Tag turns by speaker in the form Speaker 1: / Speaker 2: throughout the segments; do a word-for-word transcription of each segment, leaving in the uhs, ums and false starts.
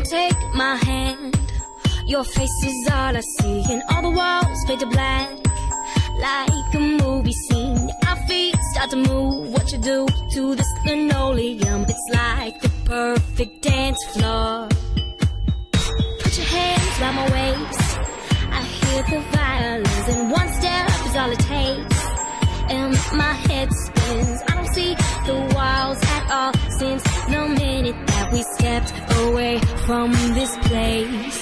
Speaker 1: take my hand. Your face is all I see, and all the walls fade to black. Like a movie scene, our feet start to move. What you do to this linoleum, it's like the perfect dance floor. Put your hands round my waist, I hear the violins, and one step is all it takes. And my head spins, I don't see the walls at all since the minute that we stepped away from this place.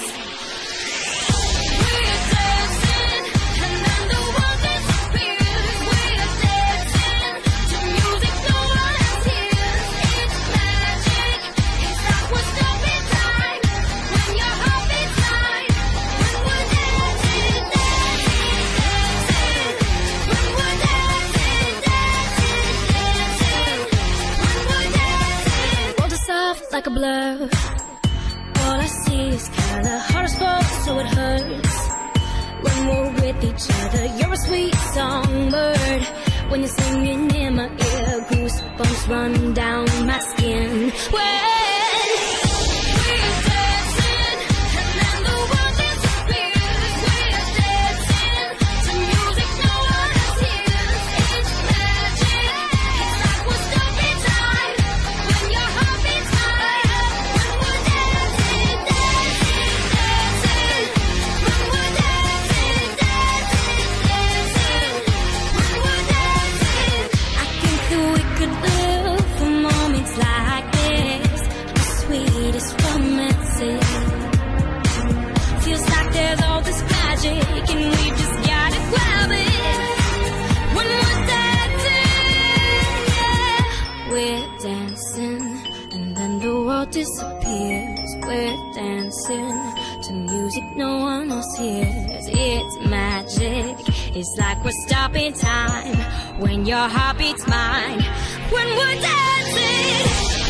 Speaker 1: Like a blur, all I see is color. Heart is full, so it hurts when we're with each other. You're a sweet songbird when you're singing in my ear. Goosebumps run down my skin. When disappears, we're dancing to music no one else hears. It's magic, it's like we're stopping time when your heart beats mine. When we're dancing